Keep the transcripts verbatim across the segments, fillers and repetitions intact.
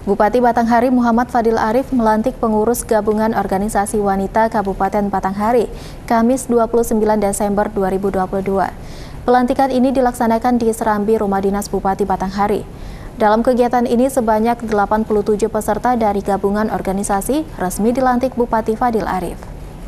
Bupati Batanghari Muhammad Fadil Arif melantik pengurus gabungan organisasi wanita Kabupaten Batanghari, Kamis dua puluh sembilan Desember dua ribu dua puluh dua. Pelantikan ini dilaksanakan di Serambi Rumah Dinas Bupati Batanghari. Dalam kegiatan ini sebanyak delapan puluh tujuh peserta dari gabungan organisasi resmi dilantik Bupati Fadil Arif.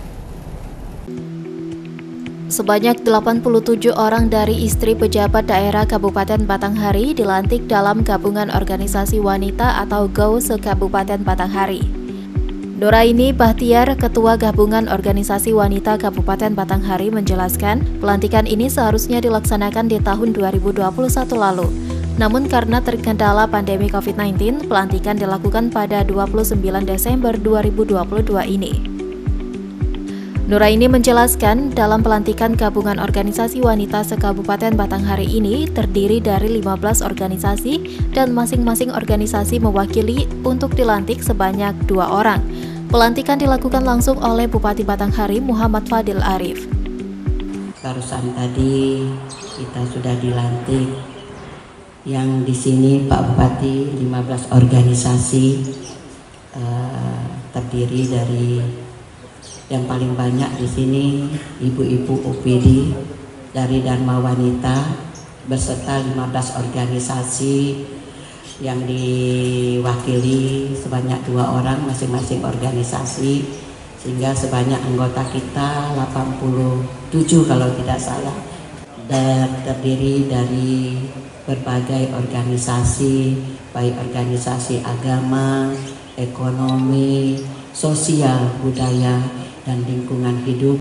Sebanyak delapan puluh tujuh orang dari istri pejabat daerah Kabupaten Batanghari dilantik dalam gabungan organisasi wanita atau G O W se-Kabupaten Batanghari. Nuraini Bahtiar, Ketua Gabungan Organisasi Wanita Kabupaten Batanghari menjelaskan, pelantikan ini seharusnya dilaksanakan di tahun dua ribu dua puluh satu lalu. Namun karena terkendala pandemi COVID sembilan belas, pelantikan dilakukan pada dua puluh sembilan Desember dua ribu dua puluh dua ini. Nuraini menjelaskan, dalam pelantikan gabungan organisasi wanita se-Kabupaten Batanghari ini terdiri dari lima belas organisasi dan masing-masing organisasi mewakili untuk dilantik sebanyak dua orang. Pelantikan dilakukan langsung oleh Bupati Batanghari Muhammad Fadil Arif. Barusan tadi kita sudah dilantik. Yang di sini Pak Bupati lima belas organisasi uh, terdiri dari yang paling banyak di sini ibu-ibu O P D dari Dharma Wanita beserta lima belas organisasi yang diwakili sebanyak dua orang masing-masing organisasi, sehingga sebanyak anggota kita delapan puluh tujuh kalau tidak salah, dan terdiri dari berbagai organisasi, baik organisasi agama, ekonomi, sosial, budaya, dan lingkungan hidup.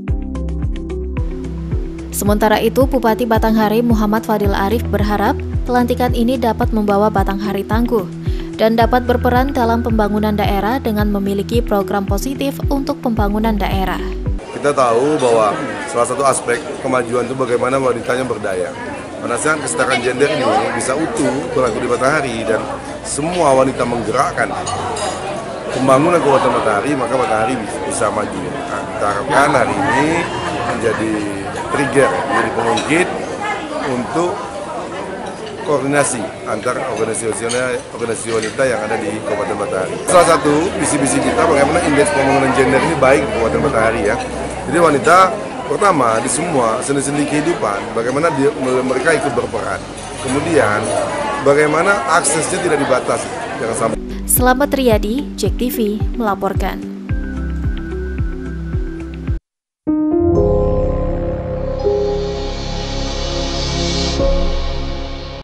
Sementara itu, Bupati Batanghari Muhammad Fadil Arif berharap pelantikan ini dapat membawa Batanghari tangguh dan dapat berperan dalam pembangunan daerah dengan memiliki program positif untuk pembangunan daerah. Kita tahu bahwa salah satu aspek kemajuan itu bagaimana wanitanya berdaya. Pada saat kesetaraan gender ini bisa utuh berlaku di Batanghari dan semua wanita menggerakkan pembangunan Kabupaten Batanghari, maka Batanghari bisa maju. Nah, kita harapkan hari ini menjadi trigger, menjadi pengungkit untuk koordinasi antar organisasi organisasi wanita yang ada di Kabupaten Batanghari. Salah satu visi-visi kita bagaimana indeks pembangunan gender ini baik di Kabupaten Batanghari ya. Jadi wanita pertama di semua sendi-sendi kehidupan, bagaimana dia, mereka ikut berperan. Kemudian bagaimana aksesnya tidak dibatasi, jangan sampai. Selamat Riyadi, Jek T V melaporkan.